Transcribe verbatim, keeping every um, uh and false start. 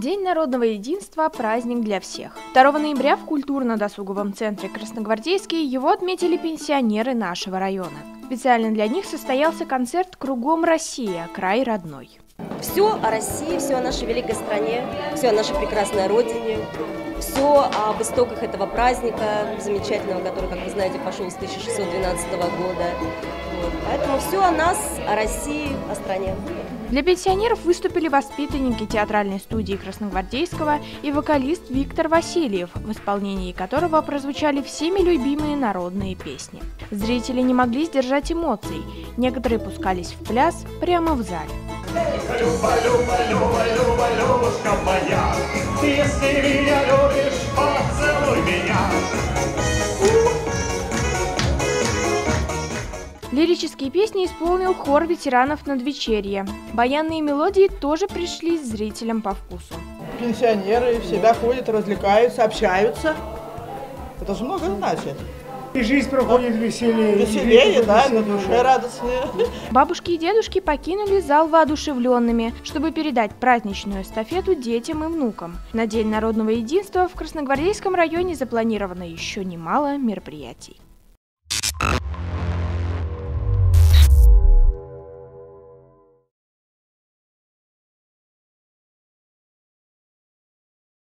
День народного единства – праздник для всех. второго ноября в культурно-досуговом центре Красногвардейский его отметили пенсионеры нашего района. Специально для них состоялся концерт «Кругом Россия. Край родной». Все о России, все о нашей великой стране, все о нашей прекрасной родине, все об истоках этого праздника замечательного, который, как вы знаете, пошел с тысяча шестьсот двенадцатого года. Вот. Поэтому все о нас, о России, о стране. Для пенсионеров выступили воспитанники театральной студии Красногвардейского и вокалист Виктор Васильев, в исполнении которого прозвучали всеми любимые народные песни. Зрители не могли сдержать эмоций, некоторые пускались в пляс прямо в зале. Люба, Люба, Люба, Люба, Любушка моя, если меня любишь, поцелуй меня. Лирические песни исполнил хор ветеранов Надвечерья. Баянные мелодии тоже пришлись зрителям по вкусу. Пенсионеры всегда ходят, развлекаются, общаются. Это же много значит. И жизнь проходит веселее. Веселее, да, на душе радостнее. Бабушки и дедушки покинули зал воодушевленными, чтобы передать праздничную эстафету детям и внукам. На День народного единства в Красногвардейском районе запланировано еще немало мероприятий.